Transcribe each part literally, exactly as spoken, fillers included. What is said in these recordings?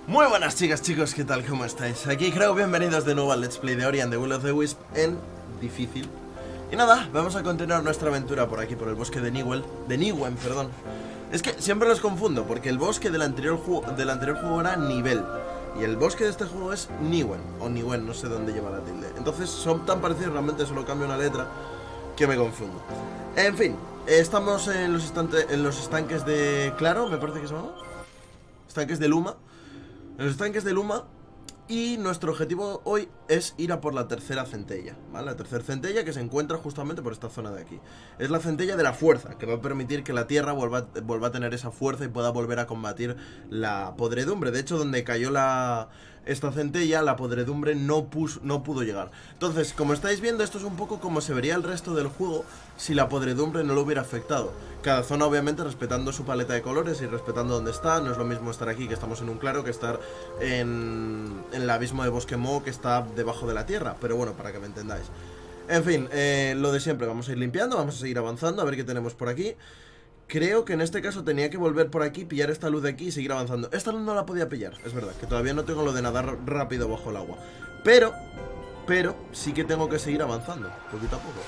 Muy buenas chicas, chicos, ¿qué tal? ¿Cómo estáis? Aquí creo, bienvenidos de nuevo al Let's Play de Ori and the Will of the Wisp en difícil. Y nada, vamos a continuar nuestra aventura por aquí, por el bosque de Nihuen, de Nihuen, perdón. Es que siempre los confundo, porque el bosque del anterior juego, del anterior juego era nivel. Y el bosque de este juego es Nihuen, o Nihuen, no sé dónde lleva la tilde. Entonces son tan parecidos, realmente solo cambio una letra, que me confundo. En fin, estamos en los, estante, en los estanques de Claro, me parece que se llama. Estanques de Luma. En los estanques de Luma. Y nuestro objetivo hoy es ir a por la tercera centella, ¿vale? La tercera centella que se encuentra justamente por esta zona de aquí. Es la centella de la fuerza, que va a permitir que la tierra vuelva, vuelva a tener esa fuerza y pueda volver a combatir la podredumbre. De hecho, donde cayó la... esta centella, la podredumbre no, pus, no pudo llegar. Entonces, como estáis viendo, esto es un poco como se vería el resto del juego si la podredumbre no lo hubiera afectado. Cada zona obviamente respetando su paleta de colores y respetando dónde está. No es lo mismo estar aquí, que estamos en un claro, que estar en, en el abismo de Bosque Mo, que está debajo de la tierra. Pero bueno, para que me entendáis. En fin, eh, lo de siempre, vamos a ir limpiando, vamos a seguir avanzando, a ver qué tenemos por aquí. Creo que en este caso tenía que volver por aquí, pillar esta luz de aquí y seguir avanzando. Esta luz no la podía pillar, es verdad, que todavía no tengo lo de nadar rápido bajo el agua. Pero, pero, sí que tengo que seguir avanzando, poquito a poco.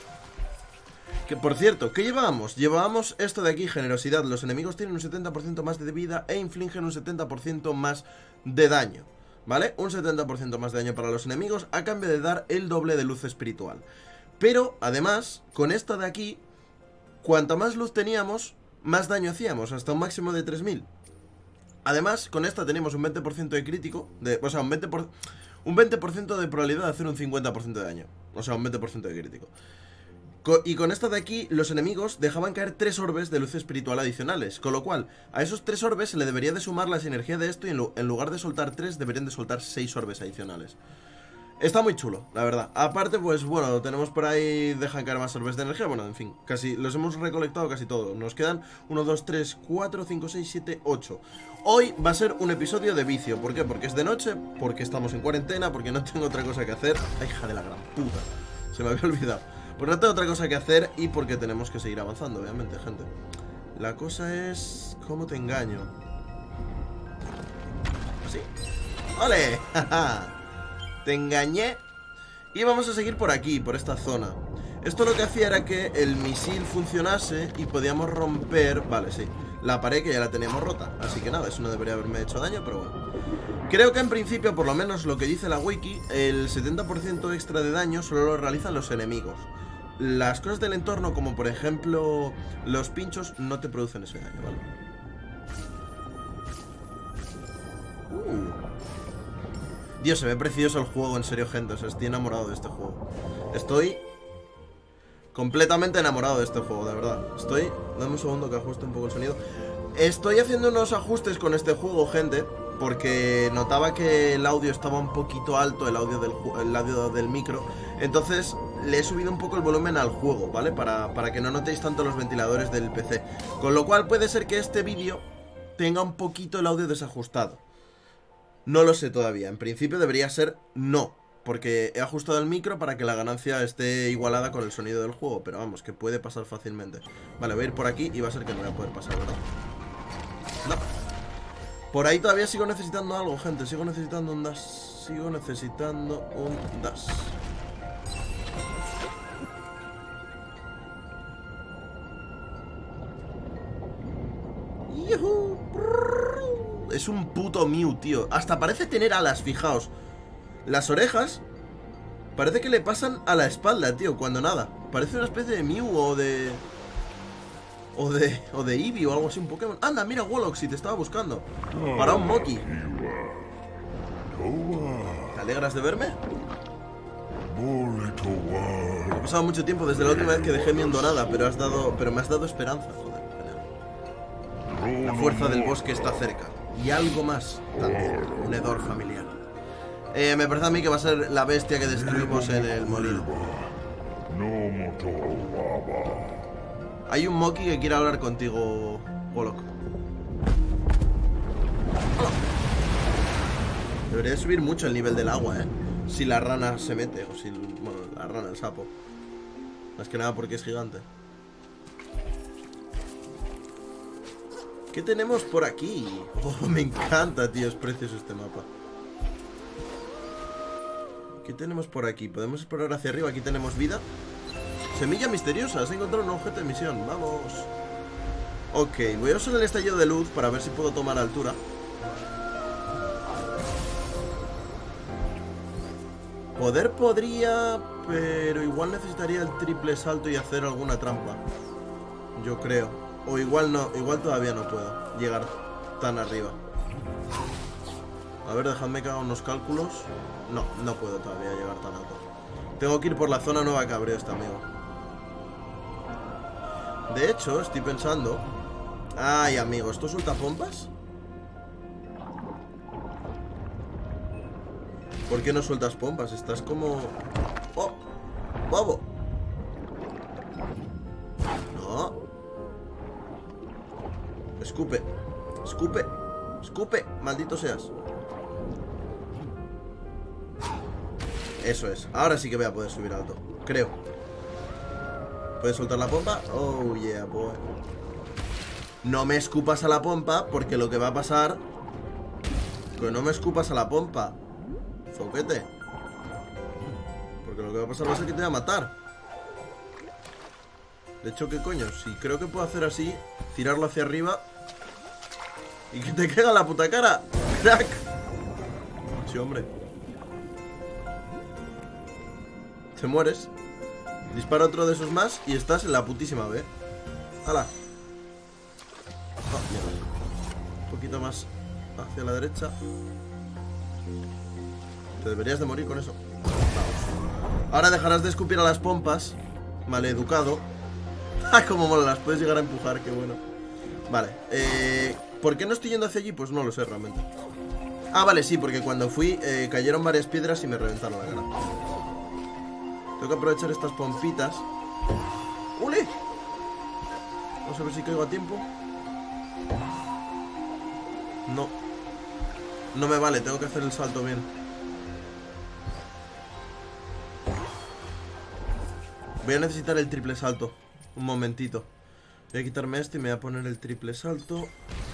Que por cierto, ¿qué llevábamos? Llevábamos esto de aquí, generosidad. Los enemigos tienen un setenta por ciento más de vida e infligen un setenta por ciento más de daño, ¿vale? Un setenta por ciento más de daño para los enemigos a cambio de dar el doble de luz espiritual. Pero, además, con esta de aquí, cuanta más luz teníamos, más daño hacíamos, hasta un máximo de tres mil. Además, con esta tenemos un veinte por ciento de crítico, de, o sea, un veinte por ciento, un veinte por ciento de probabilidad de hacer un cincuenta por ciento de daño. O sea, un veinte por ciento de crítico. Co y con esta de aquí, los enemigos dejaban caer tres orbes de luz espiritual adicionales. Con lo cual, a esos tres orbes se le debería de sumar la sinergia de esto y en, lu en lugar de soltar tres, deberían de soltar seis orbes adicionales. Está muy chulo, la verdad. Aparte, pues bueno, tenemos por ahí, dejan caer más orbes de energía. Bueno, en fin, casi los hemos recolectado casi todos. Nos quedan uno, dos, tres, cuatro, cinco, seis, siete, ocho. Hoy va a ser un episodio de vicio. ¿Por qué? Porque es de noche, porque estamos en cuarentena, porque no tengo otra cosa que hacer. Ay, hija de la gran puta, se me había olvidado. Pues no tengo otra cosa que hacer y porque tenemos que seguir avanzando, obviamente, gente. La cosa es... ¿cómo te engaño? ¿Así? ¡Vale! Te engañé. Y vamos a seguir por aquí, por esta zona. Esto lo que hacía era que el misil funcionase y podíamos romper... Vale, sí, la pared que ya la teníamos rota. Así que nada, eso no debería haberme hecho daño, pero bueno. Creo que en principio, por lo menos lo que dice la wiki, el setenta por ciento extra de daño solo lo realizan los enemigos. Las cosas del entorno, como por ejemplo los pinchos, no te producen ese daño, ¿vale? Uh. Dios, se ve precioso el juego, en serio, gente. O sea, estoy enamorado de este juego. Estoy completamente enamorado de este juego, de verdad. Estoy... Dame un segundo que ajuste un poco el sonido. Estoy haciendo unos ajustes con este juego, gente, porque notaba que el audio estaba un poquito alto, el audio del, el audio del micro. Entonces le he subido un poco el volumen al juego, ¿vale? Para, para que no notéis tanto los ventiladores del P C. Con lo cual puede ser que este vídeo tenga un poquito el audio desajustado. No lo sé todavía, en principio debería ser no, porque he ajustado el micro para que la ganancia esté igualada con el sonido del juego. Pero vamos, que puede pasar fácilmente. Vale, voy a ir por aquí y va a ser que no voy a poder pasar, ¿verdad? No. Por ahí todavía sigo necesitando algo, gente. Sigo necesitando un dash. Sigo necesitando un dash. ¡Yuhu! Es un puto Mew, tío. Hasta parece tener alas, fijaos. Las orejas parece que le pasan a la espalda, tío, cuando nada. Parece una especie de Mew o de... O de... O de Eevee o algo así, un Pokémon. Anda, mira, Wollox, si te estaba buscando. Para un Moki. ¿Te alegras de verme? Ha pasado mucho tiempo desde la última vez que dejé mi Endonada, pero has dado... Pero me has dado esperanza, joder. La fuerza del bosque está cerca. Y algo más también, un hedor familiar. eh, Me parece a mí que va a ser la bestia que destruimos en el molino. Hay un Moki que quiere hablar contigo, Wollock. Debería subir mucho el nivel del agua, eh. Si la rana se mete, o si... Bueno, la rana, el sapo. Más que nada porque es gigante. ¿Qué tenemos por aquí? Oh, me encanta, tío, es precioso este mapa. ¿Qué tenemos por aquí? Podemos explorar hacia arriba, aquí tenemos vida. Semilla misteriosa, has encontrado un objeto de misión, vamos. Ok, voy a usar el estallido de luz para ver si puedo tomar altura. Poder podría, pero igual necesitaría el triple salto y hacer alguna trampa. Yo creo. O igual no, igual todavía no puedo llegar tan arriba. A ver, dejadme que haga unos cálculos. No, no puedo todavía llegar tan alto. Tengo que ir por la zona nueva que abrió este amigo. De hecho, estoy pensando... Ay, amigo, ¿esto suelta pompas? ¿Por qué no sueltas pompas? Estás como... ¡Oh! ¡Bobo! No. Escupe. Escupe. Escupe. Maldito seas. Eso es. Ahora sí que voy a poder subir alto. Creo. ¿Puedes soltar la pompa? Oh, yeah, boy. No me escupas a la pompa, porque lo que va a pasar... Que no me escupas a la pompa. Foquete. Porque lo que va a pasar va a ser que te voy a matar. De hecho, ¿qué coño? Si creo que puedo hacer así, tirarlo hacia arriba y que te caiga la puta cara. ¡Crack! Sí, hombre. Te mueres. Dispara otro de esos más y estás en la putísima B. ¡Hala! Oh, mierda. Un poquito más hacia la derecha. Te deberías de morir con eso. Vamos. Ahora dejarás de escupir a las pompas. Maleducado. ¡Ah, cómo mola! Las puedes llegar a empujar, qué bueno. Vale, eh, ¿por qué no estoy yendo hacia allí? Pues no lo sé realmente. Ah, vale, sí, porque cuando fui eh, cayeron varias piedras y me reventaron la cara. Tengo que aprovechar estas pompitas. ¡Ule! Vamos a ver si caigo a tiempo. No. No me vale, tengo que hacer el salto bien. Voy a necesitar el triple salto. Un momentito. Voy a quitarme este y me voy a poner el triple salto.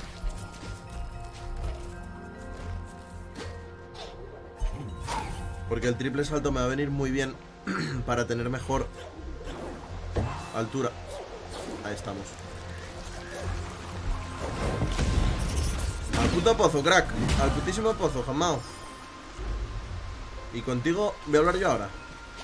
Porque el triple salto me va a venir muy bien para tener mejor altura. Ahí estamos. Al puto pozo, crack. Al putísimo pozo, jamás. Y contigo voy a hablar yo ahora.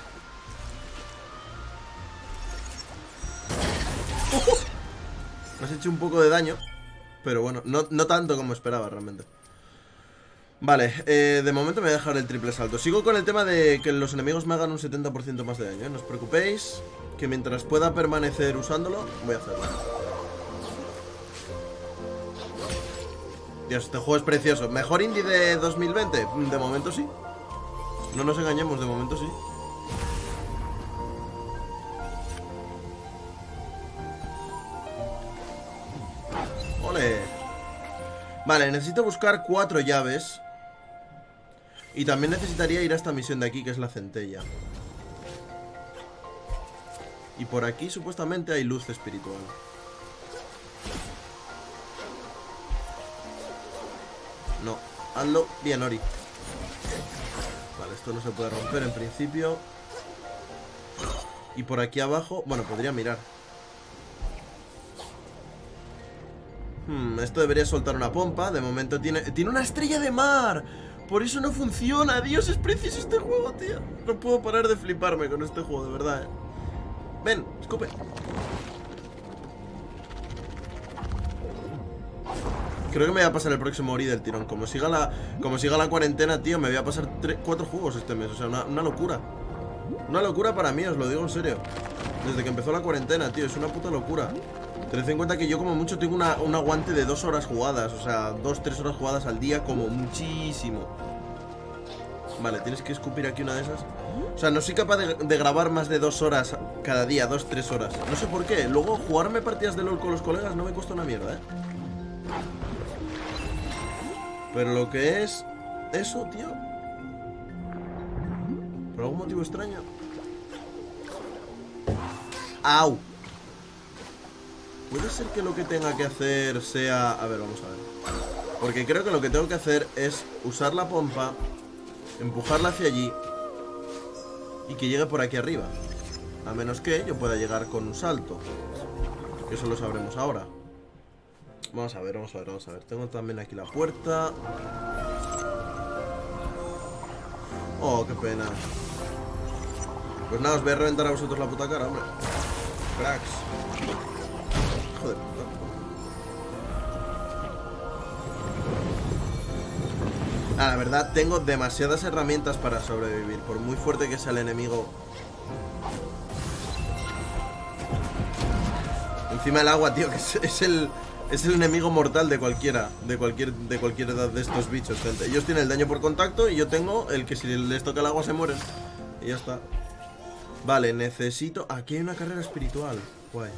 Me has hecho un poco de daño, pero bueno, no, no tanto como esperaba realmente. Vale, eh, de momento me voy a dejar el triple salto. Sigo con el tema de que los enemigos me hagan un setenta por ciento más de daño, ¿eh? No os preocupéis, que mientras pueda permanecer usándolo, voy a hacerlo. Dios, este juego es precioso. ¿Mejor indie de dos mil veinte? De momento sí. No nos engañemos, de momento sí. ¡Ole! Vale, necesito buscar cuatro llaves. Y también necesitaría ir a esta misión de aquí, que es la centella. Y por aquí supuestamente hay luz espiritual. No, hazlo bien, Ori. Vale, esto no se puede romper en principio. Y por aquí abajo, bueno, podría mirar. Hmm, esto debería soltar una pompa. De momento tiene... ¡Tiene una estrella de mar! Por eso no funciona. Dios, es precioso este juego, tío. No puedo parar de fliparme con este juego, de verdad, eh. Ven, escupe. Creo que me voy a pasar el próximo Ori del tirón. Como siga la, como siga la cuarentena, tío, me voy a pasar tres, cuatro juegos este mes. O sea, una, una locura. Una locura para mí, os lo digo en serio. Desde que empezó la cuarentena, tío, es una puta locura. Tened en cuenta que yo como mucho tengo una, un aguante de dos horas jugadas. O sea, dos, tres horas jugadas al día como muchísimo. Vale, tienes que escupir aquí una de esas. O sea, no soy capaz de, de grabar más de dos horas cada día, dos, tres horas. No sé por qué. Luego jugarme partidas de LOL con los colegas no me cuesta una mierda, eh. Pero lo que es eso, tío, por algún motivo extraño. ¡Au! Puede ser que lo que tenga que hacer sea... A ver, vamos a ver. Porque creo que lo que tengo que hacer es usar la pompa, empujarla hacia allí y que llegue por aquí arriba. A menos que yo pueda llegar con un salto. Que eso lo sabremos ahora. Vamos a ver, vamos a ver, vamos a ver. Tengo también aquí la puerta. Oh, qué pena. Pues nada, os voy a reventar a vosotros la puta cara, hombre. Cracks. Joder, puta. Ah, la verdad, tengo demasiadas herramientas para sobrevivir. Por muy fuerte que sea el enemigo. Encima el agua, tío, que es, es el... Es el enemigo mortal de cualquiera. De cualquier, de cualquier edad de estos bichos, gente. Ellos tienen el daño por contacto y yo tengo el que si les toca el agua se mueren. Y ya está. Vale, necesito... Aquí hay una carrera espiritual. Guay.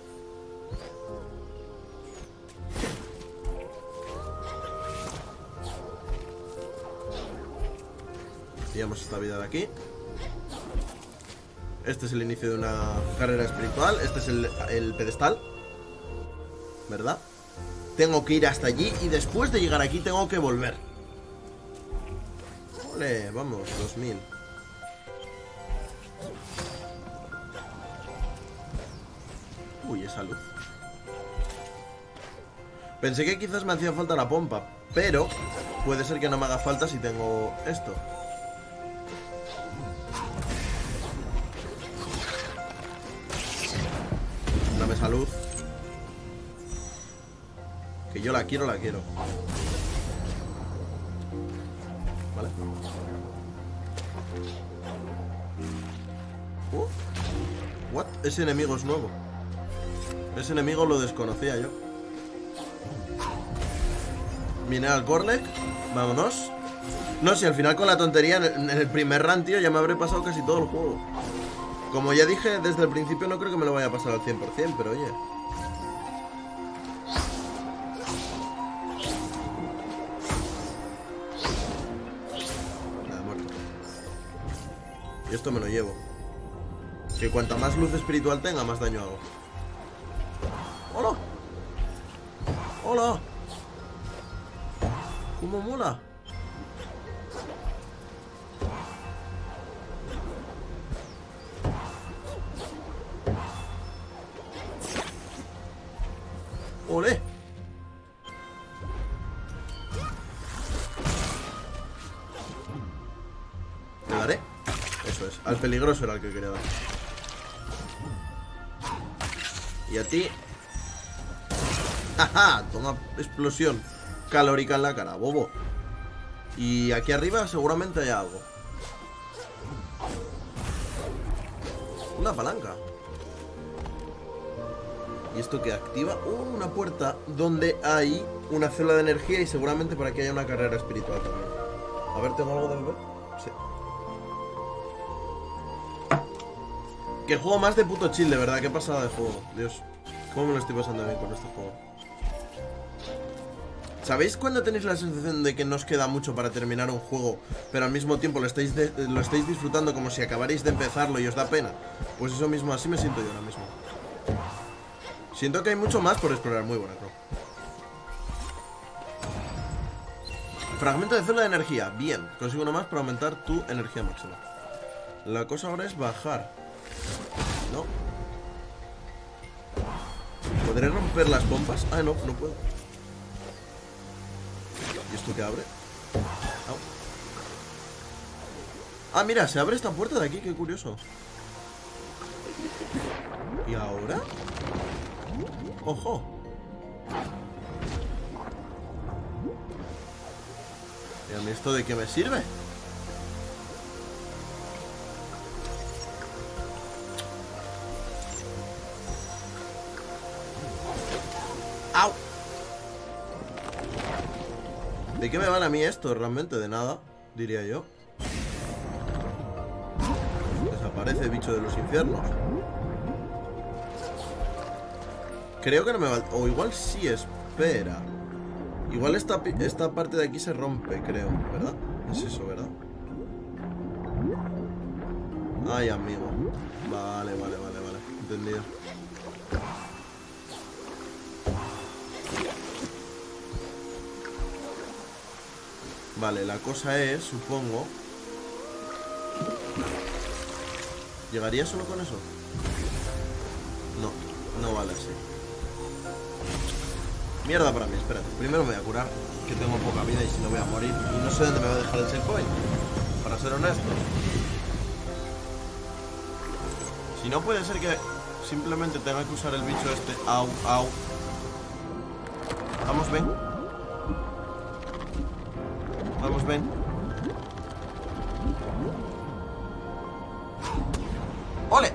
Pillamos esta vida de aquí. Este es el inicio de una carrera espiritual. Este es el, el pedestal, ¿verdad? Tengo que ir hasta allí y después de llegar aquí tengo que volver. Vale, vamos, dos mil. Uy, esa luz. Pensé que quizás me hacía falta la pompa, pero puede ser que no me haga falta si tengo esto. Dame esa luz. Que yo la quiero, la quiero. Vale. Uh, what? Ese enemigo es nuevo. Ese enemigo lo desconocía yo. Mineral Gorlek. Vámonos. No, si al final con la tontería en el primer run, tío, ya me habré pasado casi todo el juego. Como ya dije desde el principio, no creo que me lo vaya a pasar al cien por cien, pero oye. Y esto me lo llevo. Que cuanta más luz espiritual tenga, más daño hago. ¡Hola! ¡Hola! ¿Cómo mola? ¡Olé! ¿Le daré? Eso es, al peligroso era el que quería dar. Y a ti. ¡Ajá! Toma explosión calórica en la cara, bobo. Y aquí arriba seguramente hay algo. Una palanca. ¿Y esto que activa? Uh, una puerta donde hay una célula de energía y seguramente por aquí haya una carrera espiritual también. A ver, ¿tengo algo de beber? Sí. Que juego más de puto chill, de verdad. Qué pasada de juego. Dios, cómo me lo estoy pasando bien con este juego. ¿Sabéis cuando tenéis la sensación de que no os queda mucho para terminar un juego, pero al mismo tiempo lo estáis, de, lo estáis disfrutando como si acabarais de empezarlo y os da pena? Pues eso mismo, así me siento yo ahora mismo. Siento que hay mucho más por explorar. Muy buena, bro. Fragmento de célula de energía. Bien, consigo uno más para aumentar tu energía máxima. La cosa ahora es bajar. No. ¿Podré romper las pompas? Ah, no, no puedo. ¿Y esto qué abre? Oh. Ah, mira, se abre esta puerta de aquí, qué curioso. ¿Y ahora? ¡Ojo! ¿Y a mí esto de qué me sirve? ¡Au! ¿De qué me vale a mí esto? Realmente de nada, diría yo. Desaparece, bicho de los infiernos. Creo que no me vale. O igual sí, espera. Igual esta, esta parte de aquí se rompe, creo, ¿verdad? Es eso, ¿verdad? Ay, amigo. Vale, vale, vale, vale. Entendido. Vale, la cosa es, supongo... ¿Llegaría solo con eso? No, no vale así. Mierda para mí, espérate. Primero me voy a curar, que tengo poca vida y si no voy a morir. Y no sé dónde me va a dejar el checkpoint, para ser honesto. Si no, puede ser que simplemente tenga que usar el bicho este. Au, au. Vamos, ven. Vamos, ven. ¡Ole!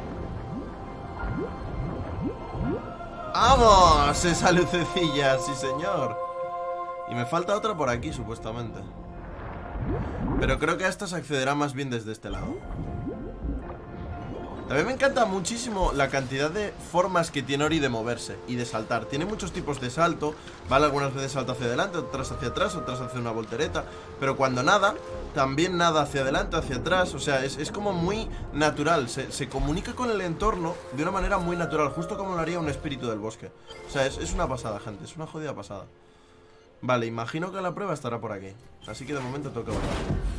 ¡Vamos! Esa lucecilla, sí señor. Y me falta otra por aquí, supuestamente. Pero creo que a esta se accederá más bien desde este lado. También me encanta muchísimo la cantidad de formas que tiene Ori de moverse y de saltar. Tiene muchos tipos de salto. Vale, algunas veces salta hacia adelante, otras hacia atrás, otras hacia una voltereta. Pero cuando nada, también nada hacia adelante, hacia atrás. O sea, es, es como muy natural. Se, se comunica con el entorno de una manera muy natural, justo como lo haría un espíritu del bosque. O sea, es, es una pasada, gente, es una jodida pasada. Vale, imagino que la prueba estará por aquí. Así que de momento toca bajar.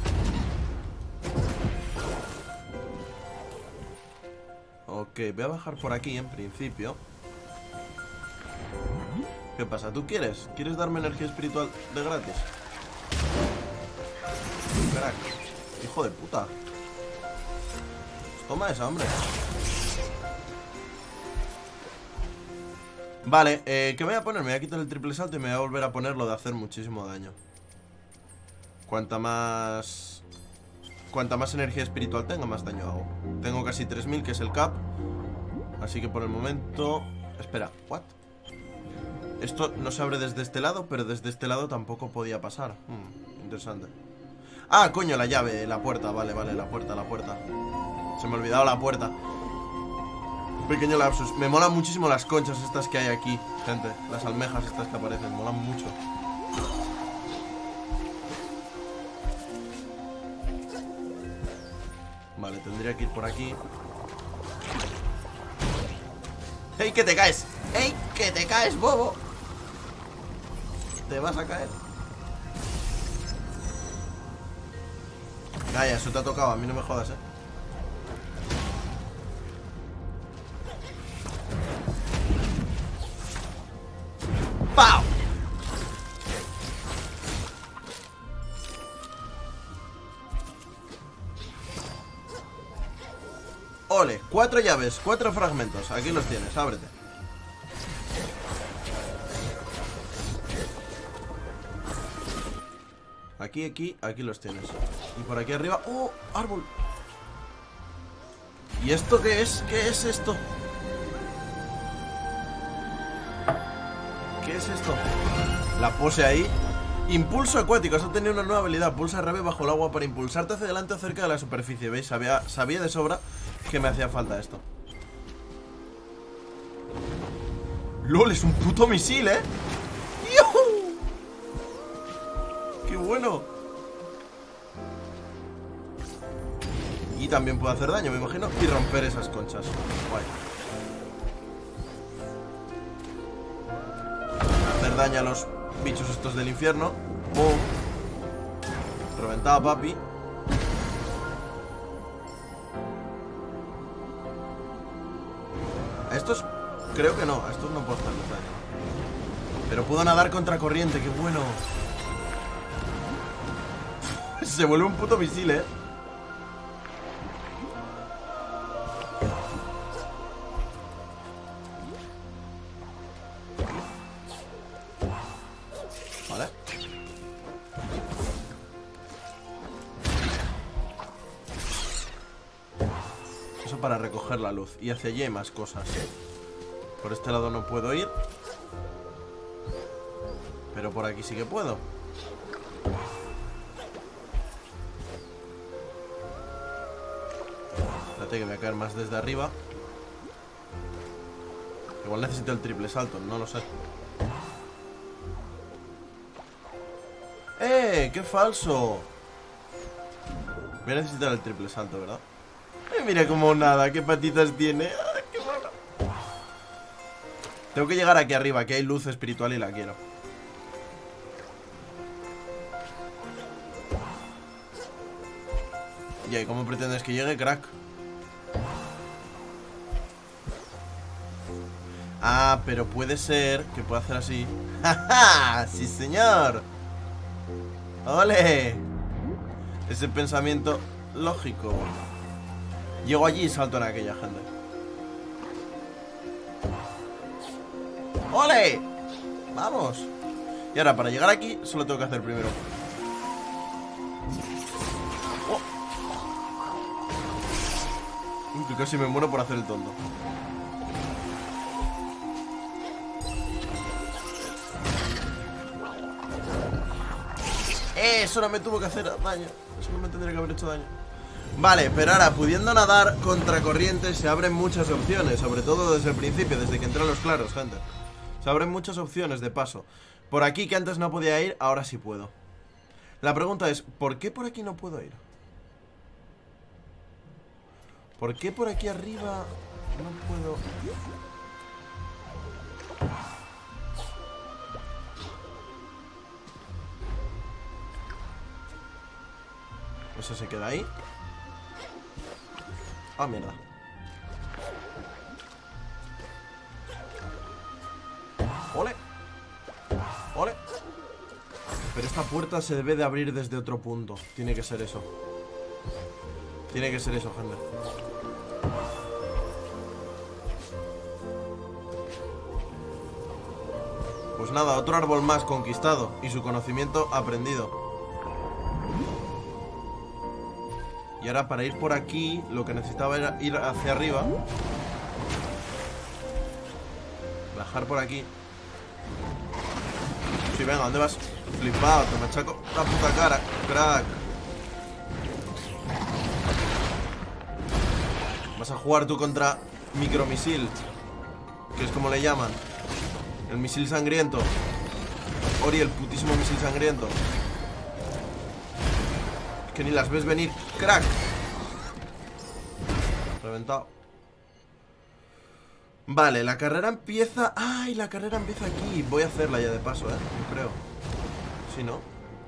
Ok, voy a bajar por aquí en principio. ¿Qué pasa? ¿Tú quieres? ¿Quieres darme energía espiritual de gratis? Crack. Hijo de puta. Pues toma esa, hombre. Vale, eh, ¿qué me voy a poner? Me voy a quitar el triple salto y me voy a volver a poner lo de hacer muchísimo daño. Cuanta más... Cuanta más energía espiritual tenga, más daño hago. Tengo casi tres mil, que es el cap. Así que por el momento... Espera, ¿what? Esto no se abre desde este lado, pero desde este lado tampoco podía pasar. hmm, Interesante. Ah, coño, la llave, la puerta. Vale, vale, la puerta, la puerta. Se me ha olvidado la puerta. Pequeño lapsus. Me molan muchísimo las conchas estas que hay aquí, gente. Las almejas estas que aparecen, molan mucho. Vale, tendría que ir por aquí. ¡Ey, que te caes! ¡Ey, que te caes, bobo! Te vas a caer. Calla, eso te ha tocado, a mí no me jodas, eh. ¡Pau! Ole, cuatro llaves, cuatro fragmentos. Aquí los tienes, ábrete. Aquí, aquí, aquí los tienes. Y por aquí arriba... ¡Oh! ¡Árbol! ¿Y esto qué es? ¿Qué es esto? ¿Qué es esto? La pose ahí. Impulso acuático, has obtenido una nueva habilidad. Pulsa R B bajo el agua para impulsarte hacia adelante o cerca de la superficie. ¿Veis? Sabía, sabía de sobra que me hacía falta esto. ¡Lol! Es un puto misil, ¿eh? ¡Yuhu! ¡Qué bueno! Y también puede hacer daño, me imagino. Y romper esas conchas. Guay. Hacer daño a los bichos estos del infierno. ¡Bum! Reventado, papi. A estos creo que no. A estos no puedo hacerles daño. Pero puedo nadar contra corriente. ¡Qué bueno! Se vuelve un puto misil, ¿eh? Vale. Eso para recoger la luz. Y hacia allí hay más cosas. Por este lado no puedo ir. Pero por aquí sí que puedo. Espérate que me voy a caer más desde arriba. Igual necesito el triple salto, no lo sé. ¡Eh! ¡Qué falso! Voy a necesitar el triple salto, ¿verdad? Eh, mira como nada, qué patitas tiene. ¡Ah, qué bueno! Tengo que llegar aquí arriba, que hay luz espiritual y la quiero. ¿Y ahí cómo pretendes que llegue, crack? Ah, pero puede ser que pueda hacer así. ¡Ja, ja! ¡Sí, señor! ¡Ole! Ese pensamiento lógico. Llego allí y salto en aquella, gente. ¡Ole! ¡Vamos! Y ahora, para llegar aquí, solo tengo que hacer primero. ¡Oh! Que casi me muero por hacer el tonto. Eh, eso no me tuvo que hacer daño. Eso no me tendría que haber hecho daño. Vale, pero ahora, pudiendo nadar contracorriente, se abren muchas opciones. Sobre todo desde el principio, desde que entré a los claros, gente. Se abren muchas opciones de paso. Por aquí, que antes no podía ir, ahora sí puedo. La pregunta es, ¿por qué por aquí no puedo ir? ¿Por qué por aquí arriba no puedo? Eso se queda ahí. Ah, mierda. Ole. Ole. Pero esta puerta se debe de abrir desde otro punto. Tiene que ser eso. Tiene que ser eso, gente. Pues nada, otro árbol más conquistado y su conocimiento aprendido. Y ahora para ir por aquí, lo que necesitaba era ir hacia arriba. Bajar por aquí. Sí, venga, ¿dónde vas? Flipado, te machaco la puta cara, crack. Vas a jugar tú contra micromisil, que es como le llaman. El misil sangriento. Ori, el putísimo misil sangriento. Que ni las ves venir, crack. Reventado. Vale, la carrera empieza... ¡Ay! La carrera empieza aquí. Voy a hacerla ya de paso, ¿eh? Yo creo. Si no...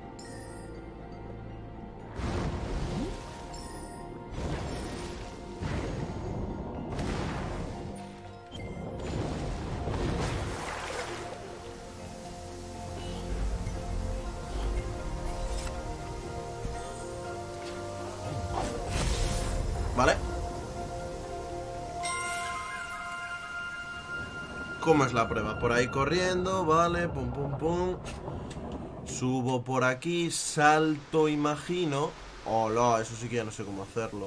Vale. ¿Cómo es la prueba? Por ahí corriendo, vale, pum, pum, pum. Subo por aquí, salto, imagino. Hola, eso sí que ya no sé cómo hacerlo.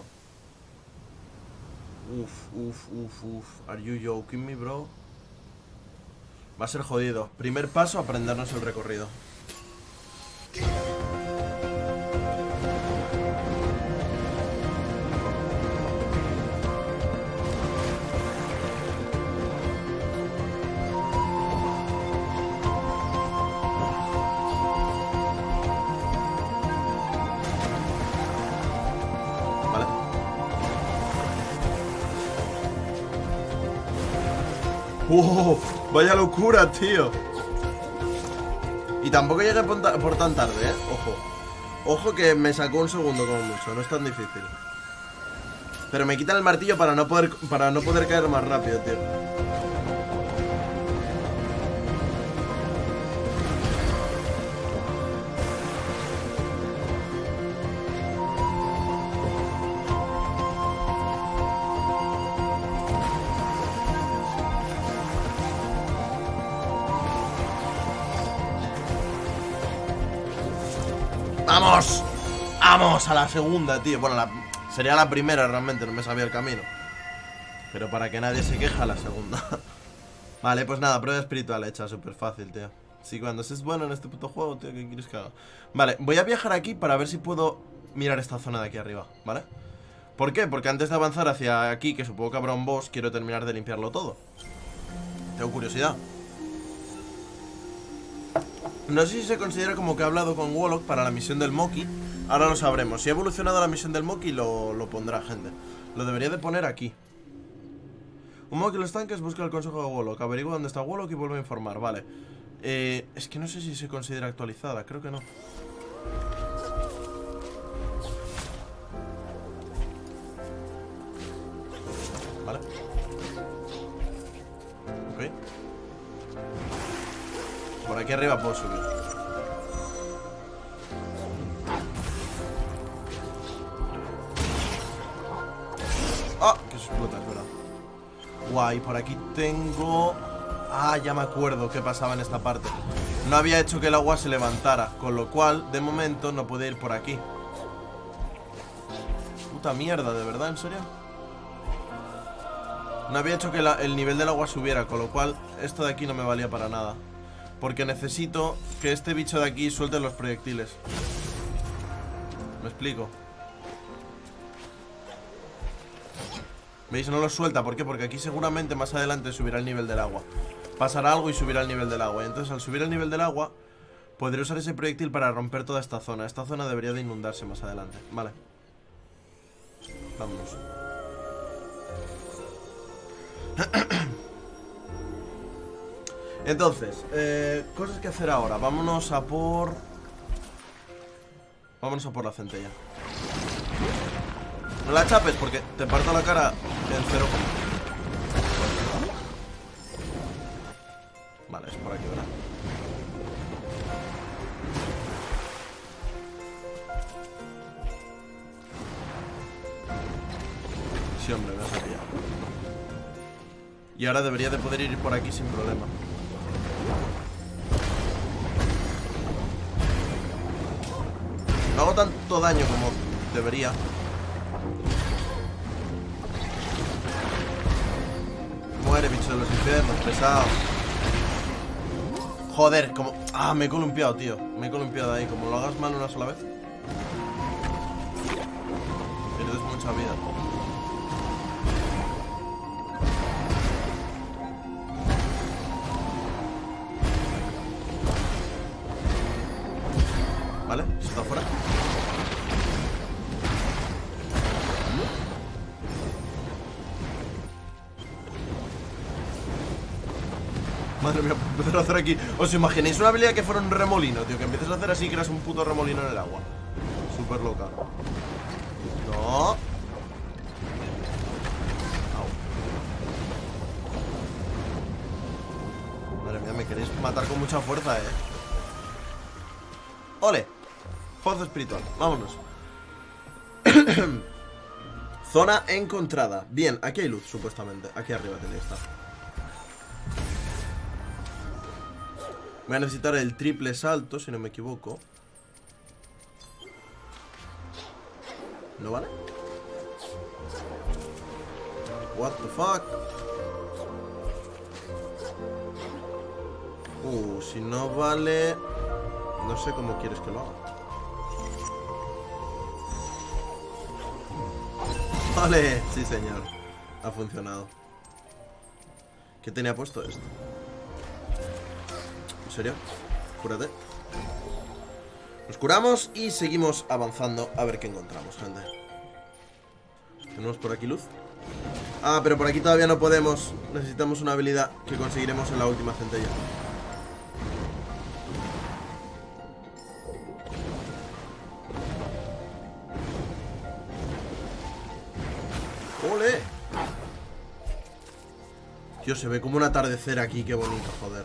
Uf, uf, uf, uf. Are you joking me, bro? Va a ser jodido. Primer paso, aprendernos el recorrido. ¡Wow! ¡Vaya locura, tío! Y tampoco llegué por, ta por tan tarde, ¿eh? Ojo. Ojo que me sacó un segundo como mucho. No es tan difícil. Pero me quitan el martillo para no poder, para no poder caer más rápido, tío. ¡Vamos! ¡Vamos! A la segunda, tío. Bueno, la, sería la primera realmente, no me sabía el camino. Pero para que nadie se queja, la segunda. Vale, pues nada, prueba espiritual hecha, súper fácil, tío. Sí, cuando seas bueno en este puto juego, tío, ¿qué quieres que haga? Vale, voy a viajar aquí para ver si puedo mirar esta zona de aquí arriba, ¿vale? ¿Por qué? Porque antes de avanzar hacia aquí, que supongo que habrá un boss, quiero terminar de limpiarlo todo. Tengo curiosidad. No sé si se considera como que he hablado con Warlock para la misión del Moki. Ahora lo sabremos. Si ha evolucionado la misión del Moki, lo, lo pondrá, gente. Lo debería de poner aquí. Un Moki en los tanques, busca el consejo de Warlock. Averigua dónde está Warlock y vuelve a informar. Vale. Eh, es que no sé si se considera actualizada. Creo que no. por aquí arriba puedo subir. ¡Ah! Que se explota, es verdad. Guay, por aquí tengo... Ah, ya me acuerdo qué pasaba en esta parte. No había hecho que el agua se levantara, con lo cual, de momento, no puede ir por aquí. Puta mierda, ¿de verdad? ¿En serio? No había hecho que la, el nivel del agua subiera, con lo cual esto de aquí no me valía para nada. Porque necesito que este bicho de aquí suelte los proyectiles. ¿Me explico? ¿Veis? No los suelta, ¿por qué? Porque aquí seguramente más adelante subirá el nivel del agua. Pasará algo y subirá el nivel del agua. Y entonces al subir el nivel del agua podré usar ese proyectil para romper toda esta zona. Esta zona debería de inundarse más adelante. Vale. Vámonos. Entonces, eh, cosas que hacer ahora. Vámonos a por... Vámonos a por la centella. No la chapes porque te parto la cara en cero. Vale, es por aquí, ¿verdad? Sí, hombre, me has pillado. Y ahora debería de poder ir por aquí sin problema. No hago tanto daño como debería. Muere, bicho de los infiernos, pesado. Joder, como... Ah, me he columpiado, tío. Me he columpiado ahí. Como lo hagas mal una sola vez, pierdes mucha vida. Vale, se está fuera. Madre mía, empezar a hacer aquí. ¿Os imagináis una habilidad que fuera un remolino, tío? Que empieces a hacer así y creas un puto remolino en el agua. Súper loca. No. Au. Madre mía, me queréis matar con mucha fuerza, eh. ¡Ole! Pozo espiritual, vámonos. Zona encontrada. Bien, aquí hay luz, supuestamente. Aquí arriba tendría que estar. Voy a necesitar el triple salto, si no me equivoco. ¿No vale? What the fuck? Uh, si no vale... No sé cómo quieres que lo haga. Vale, sí señor. Ha funcionado. ¿Qué tenía puesto esto? ¿En serio? Cúrate. Nos curamos y seguimos avanzando a ver qué encontramos, gente. ¿Tenemos por aquí luz? Ah, pero por aquí todavía no podemos. Necesitamos una habilidad que conseguiremos en la última centella. ¡Ole! Tío, se ve como un atardecer aquí, qué bonito, joder.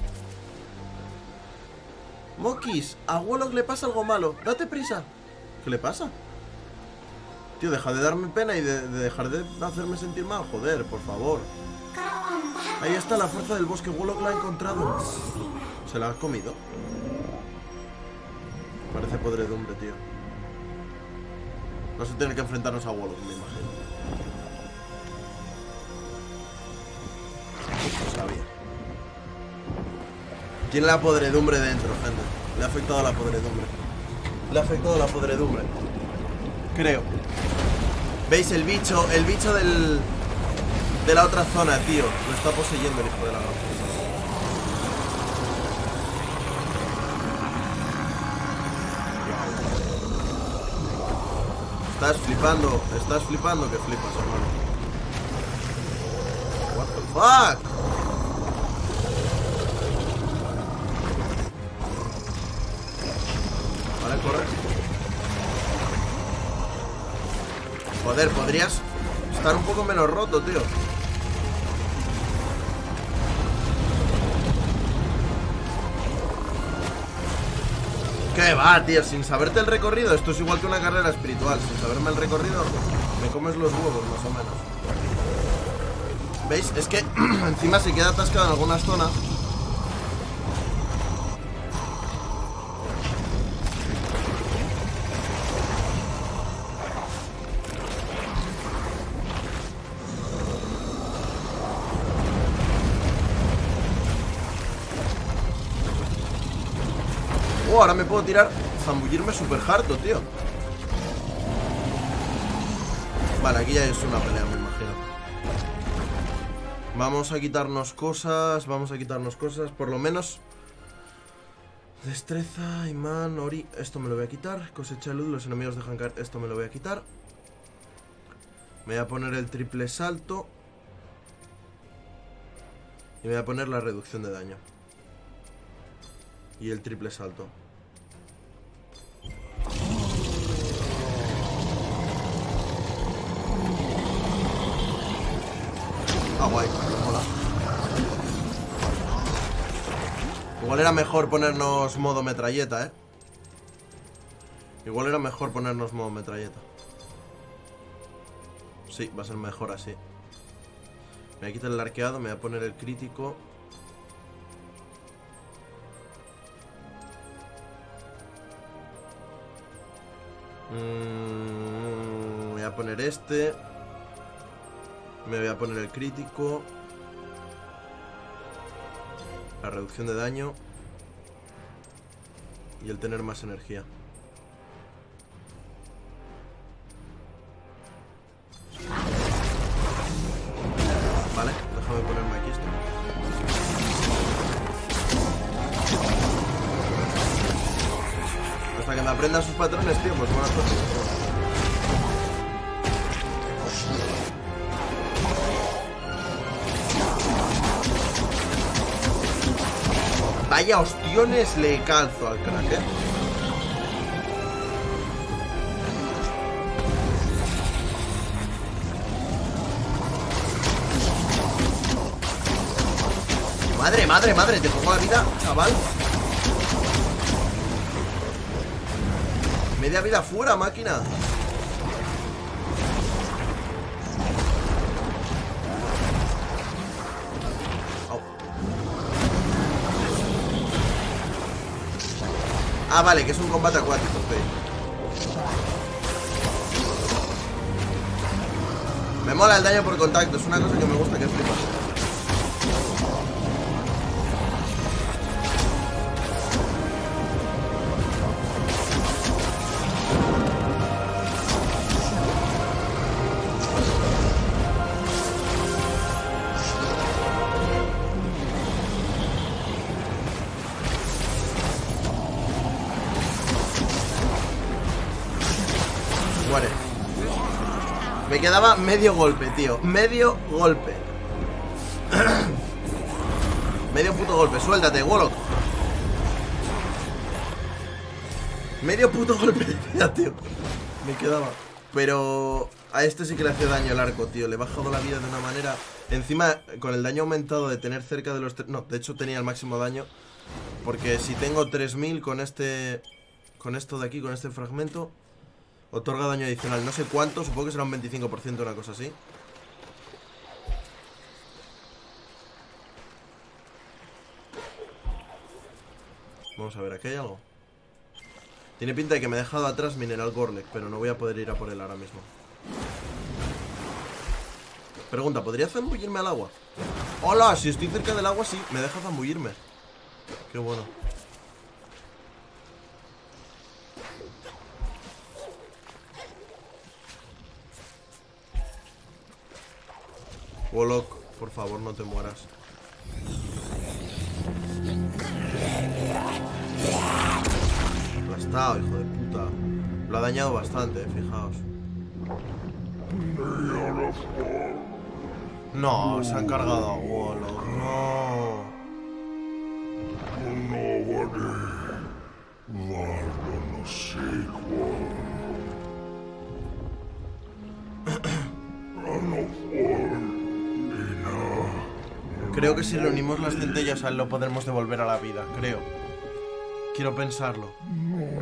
Mokis, a Wolok le pasa algo malo. Date prisa. ¿Qué le pasa? Tío, deja de darme pena y de, de dejar de hacerme sentir mal. Joder, por favor. Ahí está la fuerza del bosque. Wolok la ha encontrado. ¿Se la ha comido? Parece podredumbre, tío. Vamos a tener que enfrentarnos a Wolok, me imagino. Lo sabía. Tiene la podredumbre dentro, gente. Le ha afectado la podredumbre. Le ha afectado la podredumbre. Creo. ¿Veis? El bicho, el bicho del... de la otra zona, tío. Lo está poseyendo el hijo de la gran. Estás flipando, estás flipando que flipas, hermano. What the fuck? Vale, corre. Joder, podrías estar un poco menos roto, tío. ¿Qué va, tío? Sin saberte el recorrido. Esto es igual que una carrera espiritual. Sin saberme el recorrido, me comes los huevos, más o menos. ¿Veis? Es que encima se queda atascado en algunas zonas. Oh, ahora me puedo tirar, zambullirme súper harto, tío. Vale, aquí ya es una pelea, me imagino. Vamos a quitarnos cosas, vamos a quitarnos cosas, por lo menos. Destreza, imán, ori. Esto me lo voy a quitar. Cosecha de luz, los enemigos dejan caer. Esto me lo voy a quitar. Me voy a poner el triple salto. Y me voy a poner la reducción de daño. Y el triple salto. Ah, guay, mola. Igual era mejor ponernos modo metralleta, eh. Igual era mejor ponernos modo metralleta. Sí, va a ser mejor así. Me voy a quitar el arqueado, me voy a poner el crítico. Mm, voy a poner este. Me voy a poner el crítico. La reducción de daño. Y el tener más energía. Vale, déjame ponerme aquí esto. Hasta que me aprenda sus patrones, tío, pues buena suerte. Vaya ostiones le calzo al crack, ¿eh? Madre, madre, madre, te pongo la vida, chaval. Media vida fuera, máquina. Ah, vale, que es un combate acuático, okay. Me mola el daño por contacto, es una cosa que me gusta, que flipa. Muere. Me quedaba medio golpe, tío. Medio golpe. Medio puto golpe. Suéltate, Warlock. Medio puto golpe de vida, tío. Me quedaba. Pero a este sí que le hace daño el arco, tío. Le he bajado la vida de una manera. Encima, con el daño aumentado de tener cerca de los... No, de hecho tenía el máximo daño. Porque si tengo tres mil con este... Con esto de aquí, con este fragmento... Otorga daño adicional, no sé cuánto. Supongo que será un veinticinco por ciento, una cosa así. Vamos a ver, aquí hay algo. Tiene pinta de que me he dejado atrás Mineral Gorlek, pero no voy a poder ir a por él ahora mismo. Pregunta, ¿podría zambullirme al agua? ¡Hola! Si estoy cerca del agua, sí, me deja zambullirme. Qué bueno. Warlock, por favor, no te mueras. Aplastado, hijo de puta. Lo ha dañado bastante, eh, fijaos. No, se han cargado a Warlock. No. Creo que si reunimos las centellas a él lo podremos devolver a la vida, creo. Quiero pensarlo.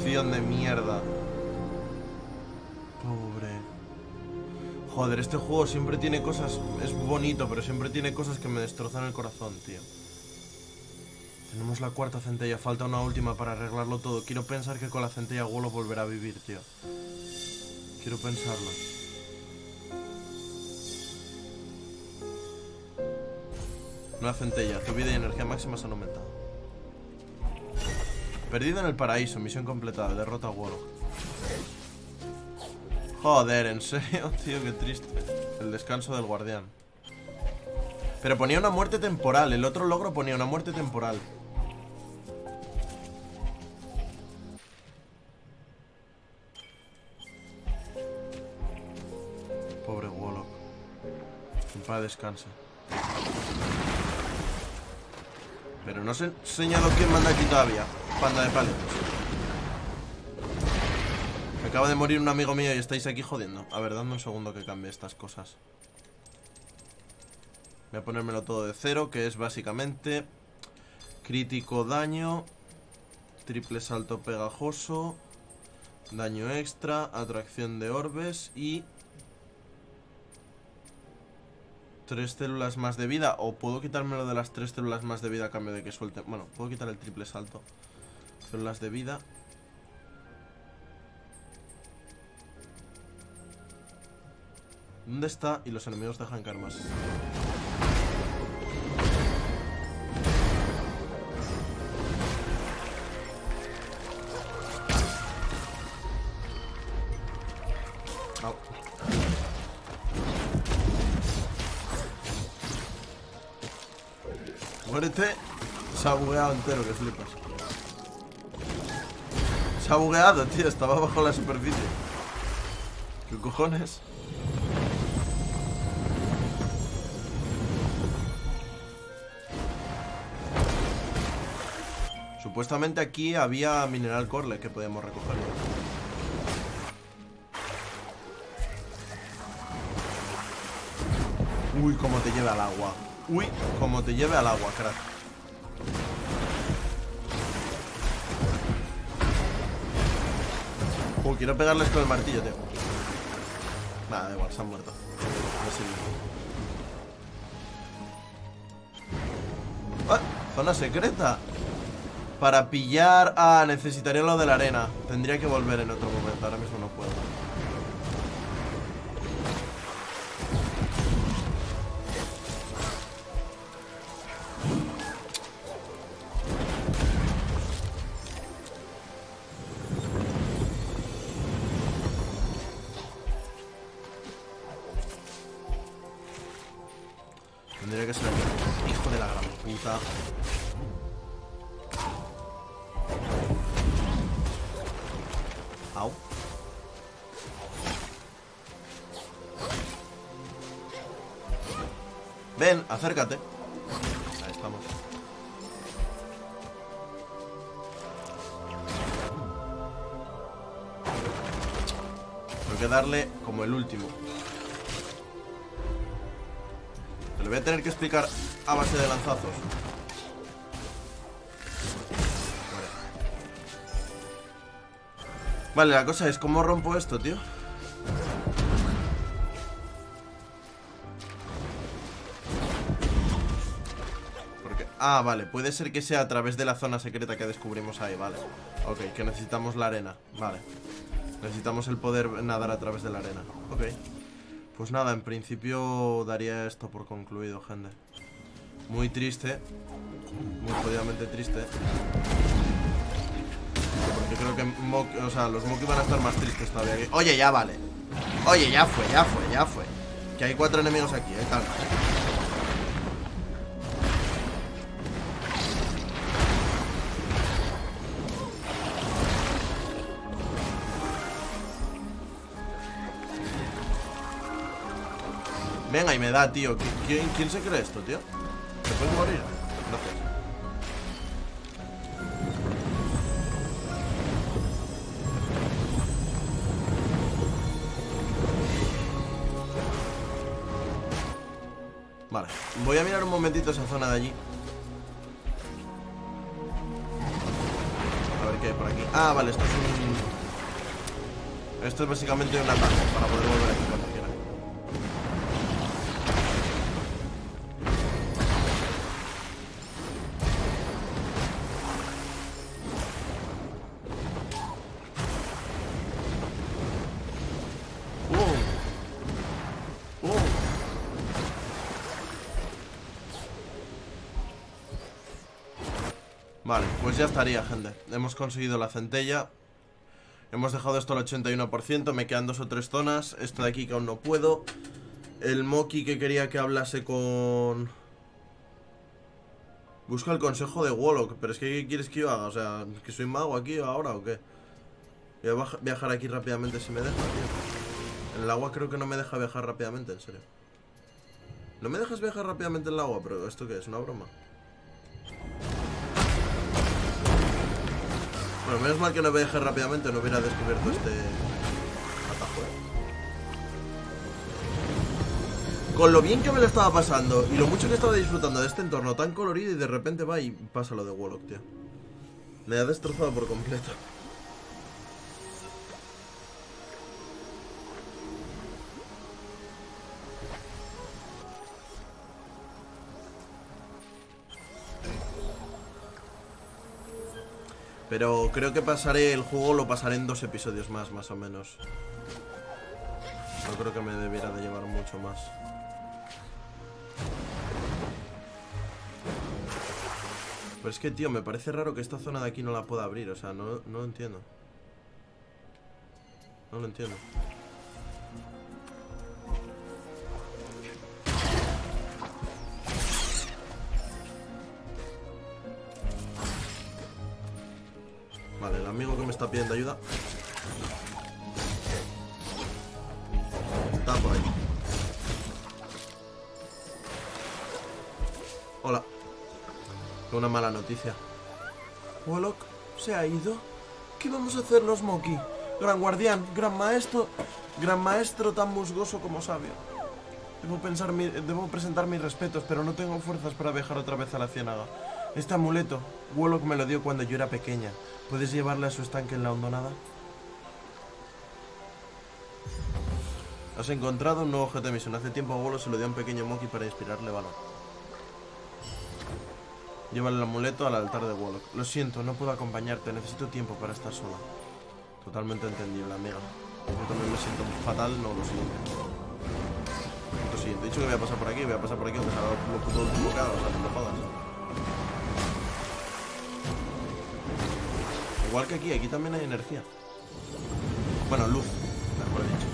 destrucción de mierda. Pobre. Joder, este juego siempre tiene cosas... Es bonito, pero siempre tiene cosas que me destrozan el corazón, tío. Tenemos la cuarta centella, falta una última para arreglarlo todo. Quiero pensar que con la centella Wolof volverá a vivir, tío. Quiero pensarlo. Una centella, tu vida y energía máxima se han aumentado. Perdido en el paraíso, misión completada, derrota a Wolof. Joder, en serio, tío, qué triste. El descanso del guardián. Pero ponía una muerte temporal, el otro logro ponía una muerte temporal. Pobre Wolof. En paz descanse. Pero no se ha enseñado quién manda aquí todavía. Panda de paletos. Acaba de morir un amigo mío y estáis aquí jodiendo. A ver, dame un segundo que cambie estas cosas. Voy a ponérmelo todo de cero, que es básicamente crítico daño, triple salto pegajoso, daño extra, atracción de orbes y tres células más de vida. O puedo quitármelo de las tres células más de vida a cambio de que suelte. Bueno, puedo quitar el triple salto. Células de vida. ¿Dónde está? Y los enemigos dejan caer más. Au. Muérete. Se ha bugueado entero, que flipas. Se ha bugueado, tío. Estaba bajo la superficie. ¿Qué cojones? Supuestamente aquí había mineral corle que podíamos recoger. Uy, cómo te lleve al agua. Uy, cómo te lleve al agua, crack. Uy, quiero pegarles con el martillo, tío. Nada, da igual, se han muerto. No sirve. ¡Ah! Zona secreta. Para pillar... Ah, necesitaría lo de la arena. Tendría que volver en otro momento. Ahora mismo no puedo. Tendría que ser... Hijo de la gran puta. Au. Ven, acércate. Ahí estamos. Tengo que darle como el último. Te lo voy a tener que explicar a base de lanzazos. Vale, la cosa es, ¿cómo rompo esto, tío? Porque... Ah, vale, puede ser que sea a través de la zona secreta que descubrimos ahí, vale. Ok, que necesitamos la arena, vale. Necesitamos el poder nadar a través de la arena. Ok. Pues nada, en principio daría esto por concluido, gente. Muy triste. Muy jodidamente triste. Porque creo que Mok, o sea, los Moki van a estar más tristes todavía que... Oye, ya vale. Oye, ya fue, ya fue, ya fue. Que hay cuatro enemigos aquí, eh, calma, eh. Venga, y me da, tío. ¿Quién, quién se cree esto, tío? ¿Se puede morir? Gracias. Vale, voy a mirar un momentito esa zona de allí. A ver qué hay por aquí. Ah, vale, esto es un... Esto es básicamente un ataque para poder volver aquí cuando quiera. Uh. Uh. Vale, pues ya estaría, gente. Hemos conseguido la centella. Hemos dejado esto al ochenta y uno por ciento. Me quedan dos o tres zonas. Esto de aquí que aún no puedo. El Moki que quería que hablase con... Busca el consejo de Warlock. Pero es que ¿qué quieres que yo haga? O sea, ¿que soy mago aquí ahora o qué? Voy a viajar aquí rápidamente si me deja, tío. En el agua creo que no me deja viajar rápidamente, en serio. ¿No me dejas viajar rápidamente en el agua? ¿Pero esto qué es? ¿Una broma? Bueno, menos mal que no viaje rápidamente. No hubiera descubierto este atajo, ¿eh? Con lo bien que me lo estaba pasando y lo mucho que estaba disfrutando de este entorno tan colorido, y de repente va y pasa lo de Warlock, tío. Me ha destrozado por completo. Pero creo que pasaré el juego, lo pasaré en dos episodios más, más o menos. No creo que me debiera de llevar mucho más. Pero es que, tío, me parece raro que esta zona de aquí no la pueda abrir. O sea, no, no lo entiendo. No lo entiendo. Vale, el amigo que me está pidiendo ayuda está por ahí. Hola. Qué una mala noticia. Warlock se ha ido. ¿Qué vamos a hacer los Moki? Gran guardián, gran maestro, gran maestro tan musgoso como sabio. Debo, pensar mi, debo presentar mis respetos, pero no tengo fuerzas para viajar otra vez a la ciénaga. Este amuleto, Warlock me lo dio cuando yo era pequeña. ¿Puedes llevarle a su estanque en la hondonada? Has encontrado un nuevo objeto de misión. Hace tiempo a Warlock se lo dio a un pequeño Moki para inspirarle valor. Llévale el amuleto al altar de Warlock. Lo siento, no puedo acompañarte. Necesito tiempo para estar sola. Totalmente entendible, amiga. Yo también me siento fatal. No, lo siguiente. Lo siguiente. He dicho que voy a pasar por aquí. Voy a pasar por aquí aunque salga lo puto último que haga. O sea, no me jodas. Igual que aquí. Aquí también hay energía. Bueno, luz. Mejor dicho.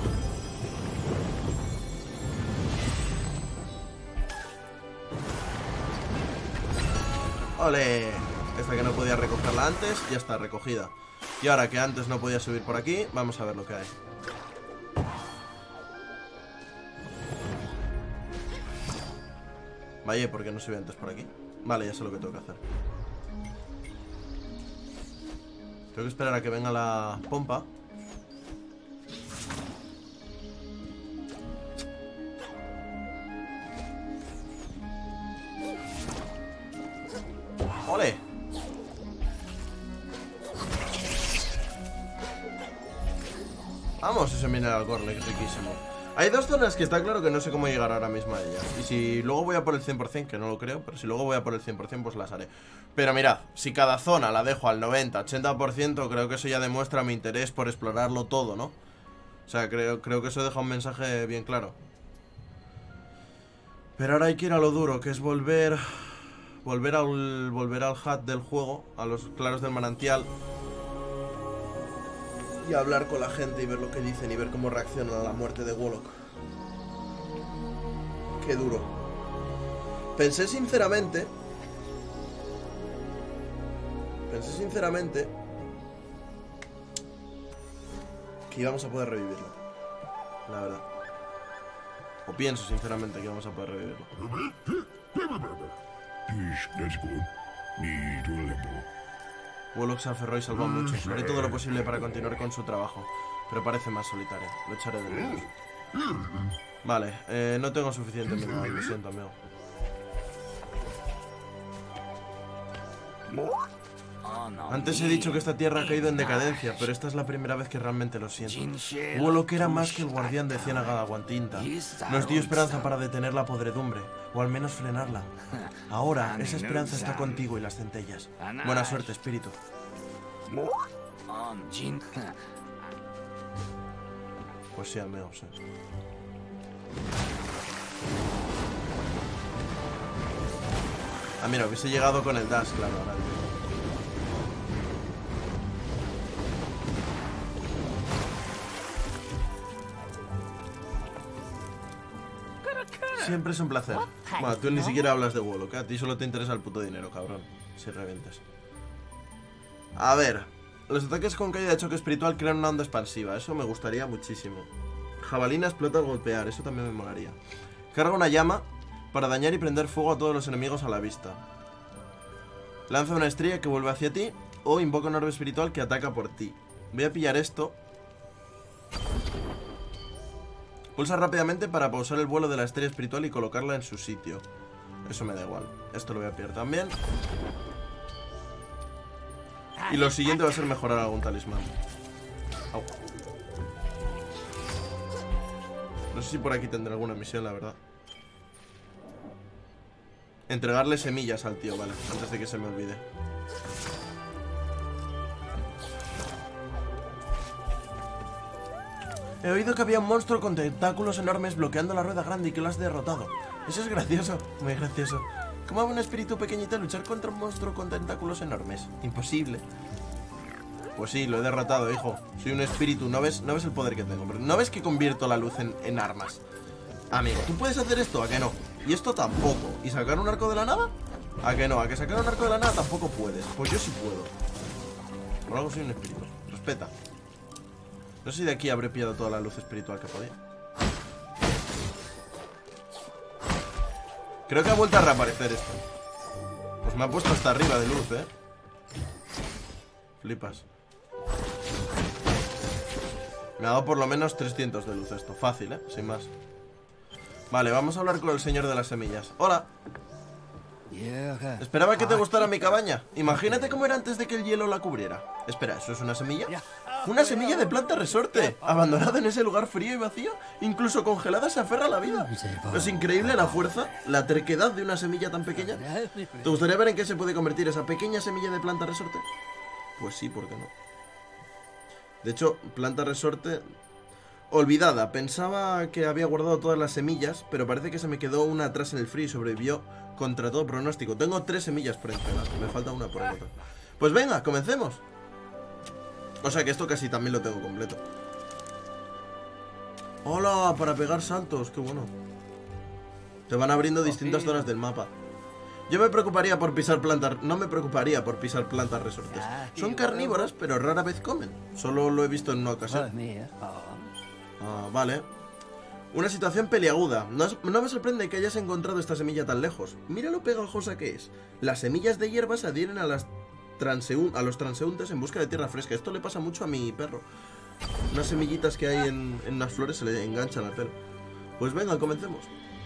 ¡Ole! Esta que no podía recogerla antes, ya está recogida. Y ahora que antes no podía subir por aquí, vamos a ver lo que hay. Vaya, ¿por qué no subí antes por aquí? Vale, ya sé lo que tengo que hacer. Tengo que esperar a que venga la pompa. ¡Ole! Vamos, ese mineral core, riquísimo. Hay dos zonas que está claro que no sé cómo llegar ahora mismo a ellas. Y si luego voy a por el cien por cien, que no lo creo, pero si luego voy a por el cien por cien, pues las haré. Pero mirad, si cada zona la dejo al noventa, ochenta por ciento, creo que eso ya demuestra mi interés por explorarlo todo, ¿no? O sea, creo, creo que eso deja un mensaje bien claro. Pero ahora hay que ir a lo duro, que es volver... Volver al, volver al H U D del juego, a los claros del manantial. Y hablar con la gente y ver lo que dicen y ver cómo reaccionan a la muerte de Warlock. Qué duro. Pensé sinceramente... Pensé sinceramente... que íbamos a poder revivirlo. La verdad. O pienso sinceramente que íbamos a poder revivirlo. Warlock se aferró y salvó a muchos. Haré todo lo posible para continuar con su trabajo, pero parece más solitario. Lo echaré de menos. Vale, eh, no tengo suficiente mineral, lo siento, amigo. Antes he dicho que esta tierra ha caído en decadencia, pero esta es la primera vez que realmente lo siento. Hubo lo que era más que el guardián de Ciénaga de Aguantinta. Nos dio esperanza para detener la podredumbre, o al menos frenarla. Ahora, esa esperanza está contigo y las centellas. Buena suerte, espíritu. Pues sí, amigos. ¿eh? Ah, mira, hubiese llegado con el dash, claro, ahora. Siempre es un placer. Bueno, tú ni siquiera hablas de vuelo, que a ti solo te interesa el puto dinero, cabrón. Si revientes. A ver, los ataques con caída de choque espiritual crean una onda expansiva. Eso me gustaría muchísimo. Jabalina explota al golpear, eso también me molaría. Carga una llama para dañar y prender fuego a todos los enemigos a la vista. Lanza una estrella que vuelve hacia ti. O invoca un orbe espiritual que ataca por ti. Voy a pillar esto. Pulsa rápidamente para pausar el vuelo de la estrella espiritual y colocarla en su sitio. Eso me da igual. Esto lo voy a pillar también. Y lo siguiente va a ser mejorar algún talismán. Au. No sé si por aquí tendré alguna misión, la verdad. Entregarle semillas al tío, vale, antes de que se me olvide. He oído que había un monstruo con tentáculos enormes bloqueando la rueda grande y que lo has derrotado. Eso es gracioso, muy gracioso. ¿Cómo va un espíritu pequeñito a luchar contra un monstruo con tentáculos enormes? Imposible. Pues sí, lo he derrotado, hijo. Soy un espíritu, ¿no ves, no ves el poder que tengo? ¿No ves que convierto la luz en, en armas? Amigo, ¿tú puedes hacer esto? ¿A que no? Y esto tampoco. ¿Y sacar un arco de la nada? ¿A que no? ¿A que sacar un arco de la nada tampoco puedes? Pues yo sí puedo. Por algo soy un espíritu. Respeta. No sé si de aquí habré pillado toda la luz espiritual que podía. Creo que ha vuelto a reaparecer esto. Pues me ha puesto hasta arriba de luz, ¿eh? Flipas. Me ha dado por lo menos trescientos de luz esto. Fácil, ¿eh? Sin más. Vale, vamos a hablar con el señor de las semillas. Hola. Esperaba que te gustara mi cabaña. Imagínate cómo era antes de que el hielo la cubriera. Espera, ¿eso es una semilla? Una semilla de planta resorte. Abandonada en ese lugar frío y vacío. Incluso congelada se aferra a la vida. Es increíble la fuerza, la terquedad de una semilla tan pequeña. ¿Te gustaría ver en qué se puede convertir esa pequeña semilla de planta resorte? Pues sí, ¿por qué no? De hecho, planta resorte... Olvidada, pensaba que había guardado todas las semillas, pero parece que se me quedó una atrás en el frío y sobrevivió contra todo pronóstico. Tengo tres semillas por entregar, me falta una por el otro. Pues venga, comencemos. O sea que esto casi también lo tengo completo. ¡Hola! Para pegar saltos, qué bueno. Te van abriendo distintas zonas del mapa. Yo me preocuparía por pisar plantas... No me preocuparía por pisar plantas resortes. Son carnívoras, pero rara vez comen. Solo lo he visto en una ocasión. Ah, vale. Una situación peliaguda. No, es, no me sorprende que hayas encontrado esta semilla tan lejos. Mira lo pegajosa que es. Las semillas de hierba se adhieren a, las transeún, a los transeúntes en busca de tierra fresca. Esto le pasa mucho a mi perro. Unas semillitas que hay en, en las flores se le enganchan al pelo. Pues venga, comencemos.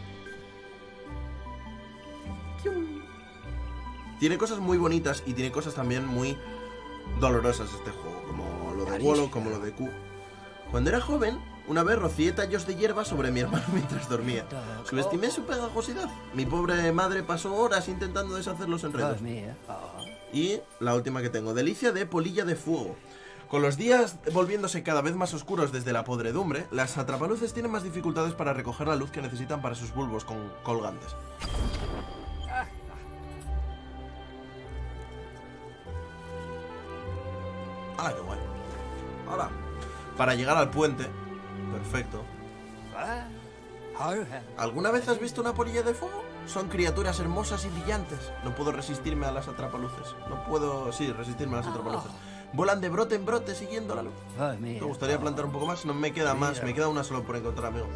Tiene cosas muy bonitas y tiene cosas también muy dolorosas este juego. Como lo de Wolo, como lo de Q. Cuando era joven, una vez rocié tallos de hierba sobre mi hermano mientras dormía. Subestimé su pegajosidad. Mi pobre madre pasó horas intentando deshacer los enredos. Y la última que tengo, delicia de polilla de fuego. Con los días volviéndose cada vez más oscuros desde la podredumbre, las atrapaluces tienen más dificultades para recoger la luz que necesitan para sus bulbos con colgantes. ¡Hala, qué guay! ¡Hala! Para llegar al puente. Perfecto. ¿Alguna vez has visto una polilla de fuego? Son criaturas hermosas y brillantes. No puedo resistirme a las atrapaluces. No puedo, sí, resistirme a las atrapaluces. Volan de brote en brote siguiendo la luz. ¿Te gustaría plantar un poco más? No me queda más, me queda una solo por encontrar, amigo.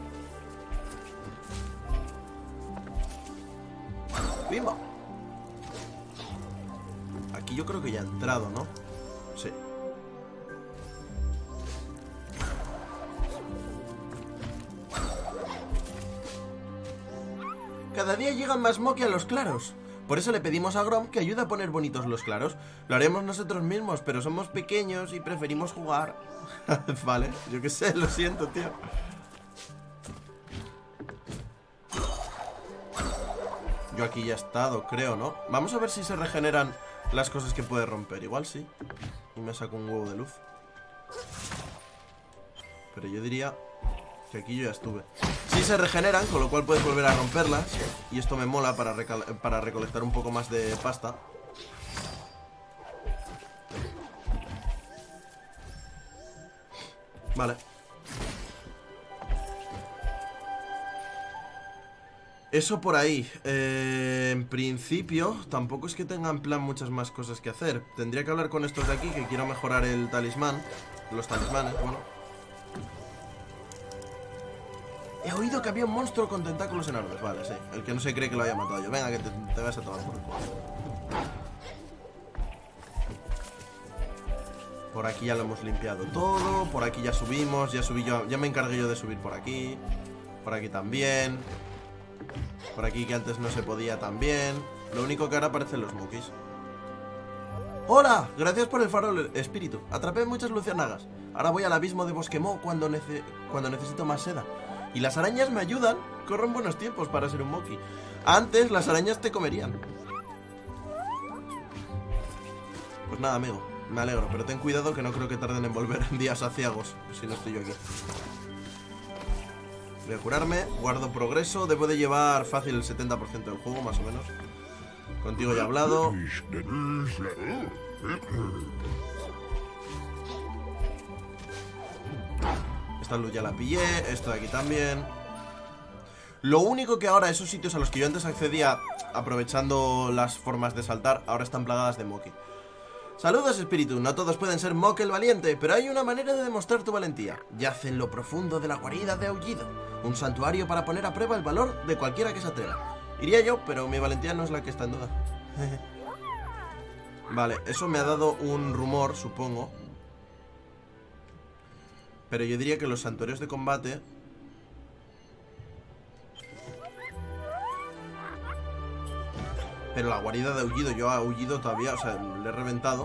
¡Bimba! Aquí yo creo que ya he entrado, ¿no? Sí. Cada día llegan más Moki a los claros. Por eso le pedimos a Grom que ayude a poner bonitos los claros. Lo haremos nosotros mismos, pero somos pequeños y preferimos jugar. Vale, yo qué sé, lo siento, tío. Yo aquí ya he estado, creo, ¿no? Vamos a ver si se regeneran las cosas que puede romper. Igual sí. Y me saco un huevo de luz. Pero yo diría que aquí yo ya estuve. Sí se regeneran, con lo cual puedes volver a romperlas. Y esto me mola para, para recolectar un poco más de pasta. Vale. Eso por ahí. eh, En principio tampoco es que tenga en plan muchas más cosas que hacer. Tendría que hablar con estos de aquí, que quiero mejorar el talismán. Los talismanes, bueno. He oído que había un monstruo con tentáculos enormes. Vale, sí, el que no se cree que lo haya matado yo. Venga, que te, te vas a tomar por el culo. Por aquí ya lo hemos limpiado todo. Por aquí ya subimos, ya subí yo. Ya me encargué yo de subir por aquí. Por aquí también. Por aquí que antes no se podía también. Lo único que ahora aparecen los monkeys. ¡Hola! Gracias por el farol, espíritu. Atrapé muchas luciérnagas. Ahora voy al abismo de Bosquemó cuando, nece cuando necesito más seda. Y las arañas me ayudan. Corro en buenos tiempos para ser un monkey. Antes las arañas te comerían. Pues nada, amigo, me alegro. Pero ten cuidado que no creo que tarden en volver en días aciagos. Si no estoy yo aquí. Voy a curarme, guardo progreso. Debo de llevar fácil el setenta por ciento del juego, más o menos. Contigo ya he hablado. Esta luz ya la pillé. Esto de aquí también. Lo único que ahora esos sitios a los que yo antes accedía aprovechando las formas de saltar, ahora están plagadas de Moki. Saludos, espíritu. No todos pueden ser Mok el valiente, pero hay una manera de demostrar tu valentía. Yace en lo profundo de la guarida de Aullido, un santuario para poner a prueba el valor de cualquiera que se atreva. Iría yo, pero mi valentía no es la que está en duda. Vale, eso me ha dado un rumor, supongo. Pero yo diría que los santuarios de combate... Pero la guarida de Aullido, yo a Aullido todavía, o sea, le he reventado.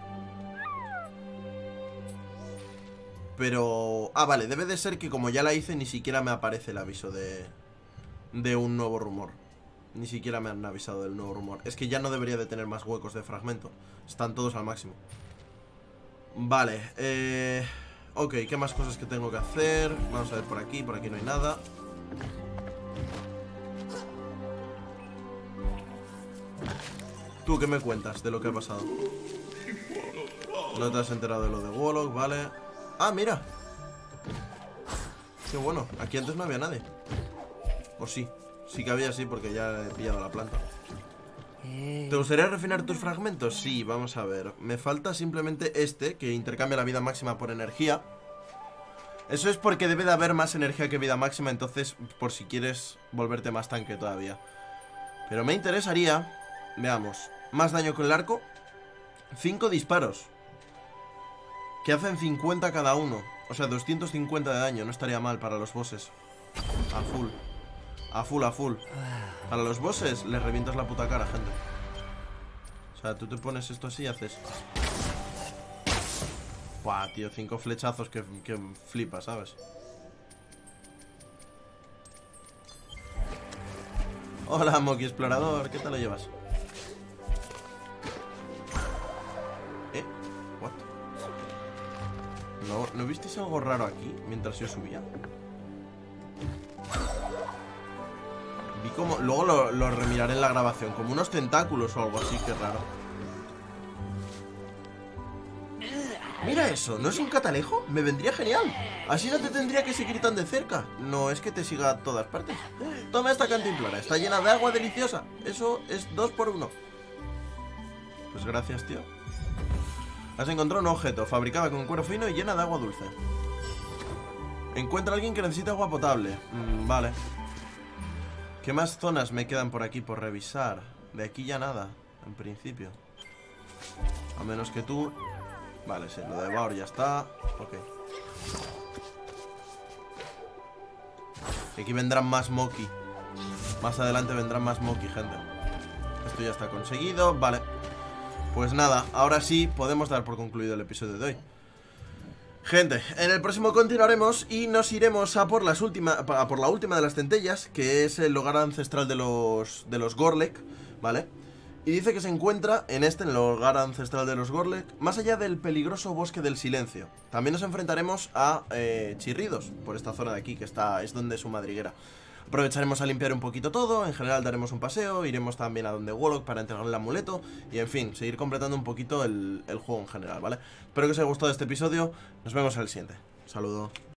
Pero... Ah, vale, debe de ser que como ya la hice, ni siquiera me aparece el aviso de... De un nuevo rumor. Ni siquiera me han avisado del nuevo rumor. Es que ya no debería de tener más huecos de fragmento. Están todos al máximo. Vale, eh... ok, ¿qué más cosas que tengo que hacer? Vamos a ver por aquí, por aquí no hay nada. ¿Tú qué me cuentas de lo que ha pasado? No te has enterado de lo de Warlock, vale. Ah, mira. Qué bueno, aquí antes no había nadie. O sí, sí que había, sí, porque ya he pillado la planta. ¿Te gustaría refinar tus fragmentos? Sí, vamos a ver. Me falta simplemente este, que intercambia la vida máxima por energía. Eso es porque debe de haber más energía que vida máxima, entonces por si quieres volverte más tanque todavía. Pero me interesaría... Veamos, más daño con el arco. Cinco disparos que hacen cincuenta cada uno. O sea, doscientos cincuenta de daño. No estaría mal para los bosses. A full. A full, a full. Para los bosses les revientas la puta cara, gente. O sea, tú te pones esto así y haces... Buah, tío, cinco flechazos que, que flipa, ¿sabes? Hola, Moki Explorador, ¿qué tal lo llevas? ¿Eh? ¿What? ¿No, ¿no visteis algo raro aquí mientras yo subía? Vi como... Luego lo, lo remiraré en la grabación. Como unos tentáculos o algo así, qué raro. Mira eso, ¿no es un catalejo? Me vendría genial. Así no te tendría que seguir tan de cerca. No es que te siga a todas partes. Toma esta cantimplora, está llena de agua deliciosa. Eso es dos por uno. Pues gracias, tío. Has encontrado un objeto, fabricada con cuero fino y llena de agua dulce. Encuentra a alguien que necesita agua potable. mm, Vale. ¿Qué más zonas me quedan por aquí por revisar? De aquí ya nada, en principio. A menos que tú... Vale, sí, lo de Baur ya está. Ok. Y aquí vendrán más Moki. Más adelante vendrán más Moki, gente. Esto ya está conseguido, vale. Pues nada, ahora sí podemos dar por concluido el episodio de hoy. Gente, en el próximo continuaremos y nos iremos a por, las última, a por la última de las centellas, que es el hogar ancestral de los, de los Gorlek, ¿vale? Y dice que se encuentra en este, en el hogar ancestral de los Gorlek, más allá del peligroso bosque del silencio. También nos enfrentaremos a eh, chirridos, por esta zona de aquí, que está, es donde es su madriguera. Aprovecharemos a limpiar un poquito todo, en general daremos un paseo, iremos también a donde Wolok para entregarle el amuleto y en fin, seguir completando un poquito el, el juego en general, ¿vale? Espero que os haya gustado este episodio, nos vemos en el siguiente. Un saludo.